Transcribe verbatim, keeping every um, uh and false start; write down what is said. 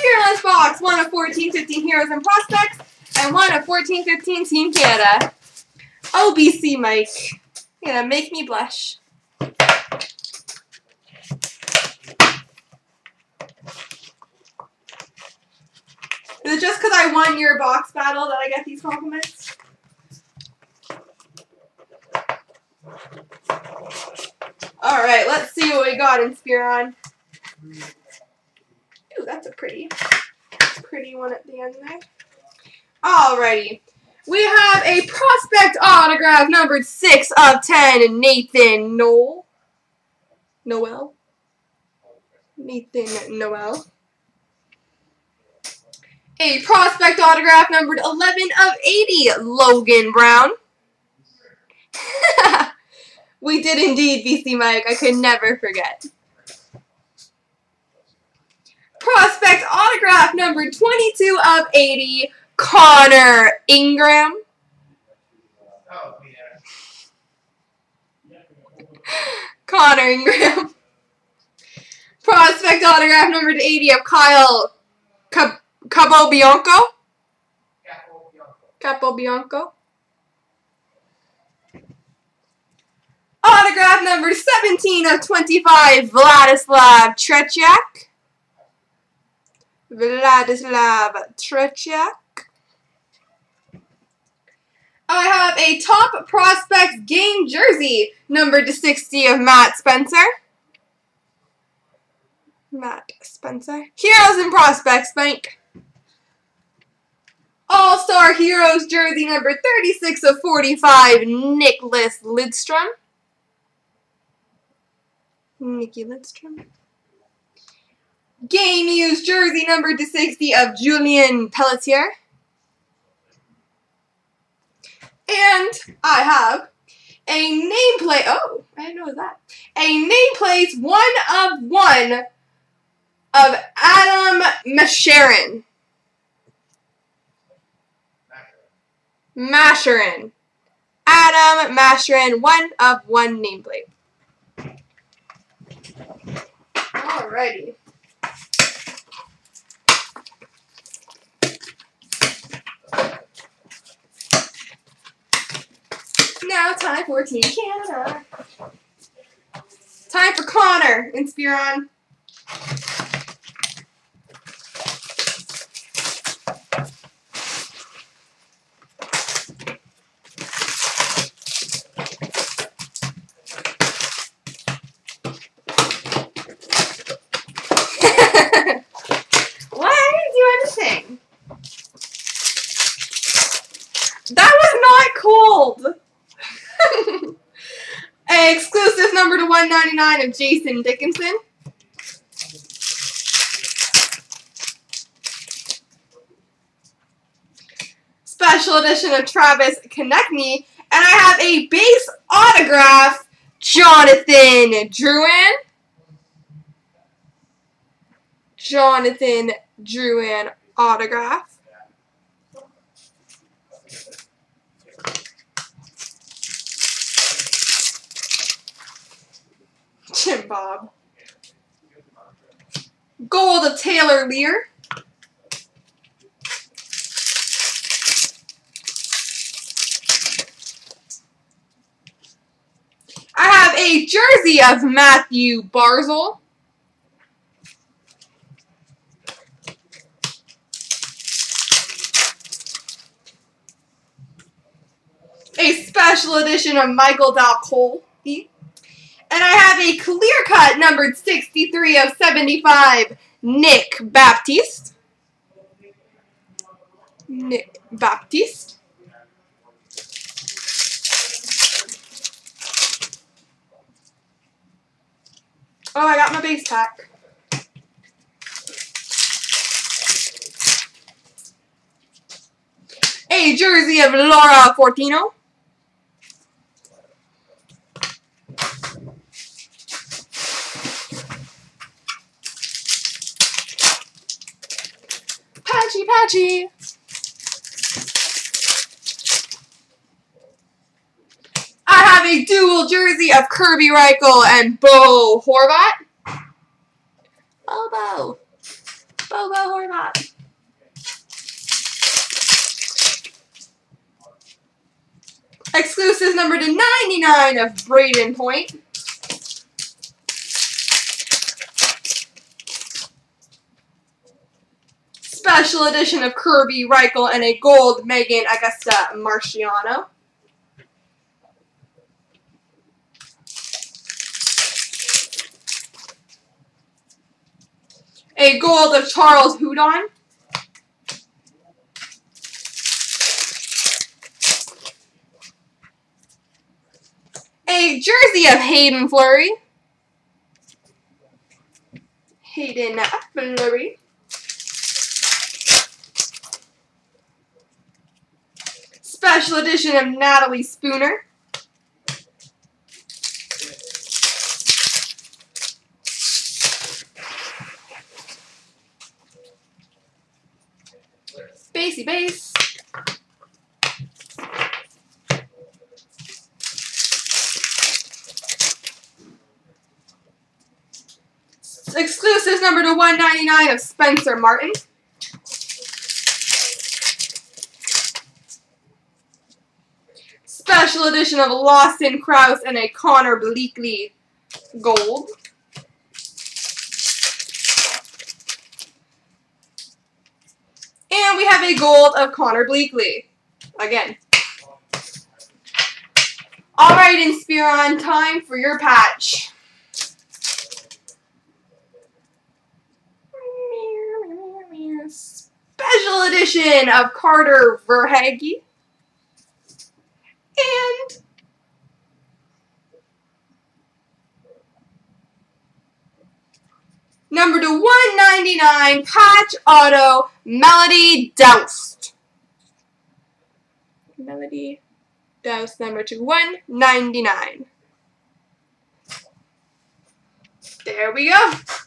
Fearless Box, one of fourteen fifteen Heroes and Prospects, and one of fourteen fifteen Team Canada. O B C Mike. You're gonna make me blush. Is it just because I won your box battle that I get these compliments? Alright, let's see what we got in Spearon. Ooh, that's a pretty, pretty one at the end there. Alrighty. We have a prospect autograph numbered six of ten, Nathan Noel. Noel? Nathan Noel. A prospect autograph numbered eleven of eighty, Logan Brown. We did indeed, B C Mike. I could never forget. Prospect autograph numbered twenty-two of eighty, Connor Ingram. Oh, yeah. Connor Ingram. Prospect autograph numbered eighty of Kyle Cab Capobianco. Capobianco. Autograph number seventeen of twenty-five, Vladislav Tretiak. Vladislav Tretiak. I have a top prospects game jersey, numbered to sixty of Matt Spencer. Matt Spencer. Heroes and Prospects, Mike. All-Star Heroes jersey, number thirty-six of forty-five, Nicholas Lidstrom. Nicky Lidstrom. Game used jersey numbered to sixty of Julian Pelletier. And I have a nameplate. Oh, I didn't know that. A nameplate one of one of Adam Masharin. Masharin. Adam Masharin, one of one nameplate. Alrighty. Now time for Team Canada. Time for Connor in Spearon. What? I didn't do anything. That was not cold. An exclusive number to one ninety-nine of Jason Dickinson. Special edition of Travis Konechny. And I have a base autograph, Jonathan Drouin. Jonathan Drouin autograph. Jim Bob. Gold of Taylor Lear. I have a jersey of Matthew Barzal. A special edition of Michael Dalcole. And I have a clear cut numbered sixty-three of seventy-five, Nick Baptiste. Nick Baptiste. Oh, I got my base pack. A jersey of Laura Fortino. Patchy, patchy. I have a dual jersey of Kirby Reichel and Bo Horvat. Oh, Bo. Bobo Horvat. Exclusives number to ninety-nine of Braden Point. Special edition of Kirby Reichel and a gold Megan Augusta Marciano. A gold of Charles Hudon. A jersey of Hayden Fleury. Hayden Fleury. Special edition of Natalie Spooner. Spacey base. Exclusives number to one ninety-nine of Spencer Martin. Special edition of Lawson Crouse and a Connor Bleakley gold. And we have a gold of Connor Bleakley. Again. Alright, Inspiron, time for your patch. Special edition of Carter Verhaeghe. And number to one ninety-nine, patch auto, Melody Doust. Melody Doust, number to one ninety-nine. There we go.